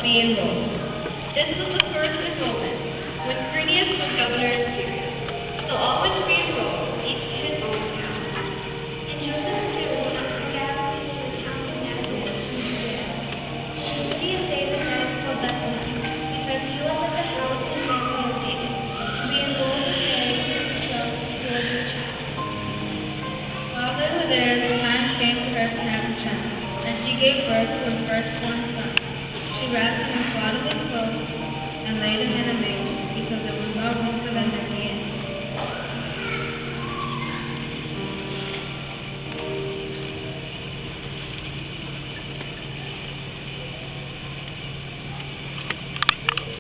be enrolled. This was the first enrollment, when Quirinius was governor in Syria. So all were to be enrolled, each to his own town. And Joseph too went up from Galilee to the town of Nazareth in Judea, to the city of David that is called Bethlehem, because he was of the house and family of David, to be enrolled with Mary, his betrothed, who was with child. While they were there, the time came for her to have a child, and she gave birth to her firstborn son. She wrapped him in swaddling clothes and laid him in a manger, because there was no room for them in the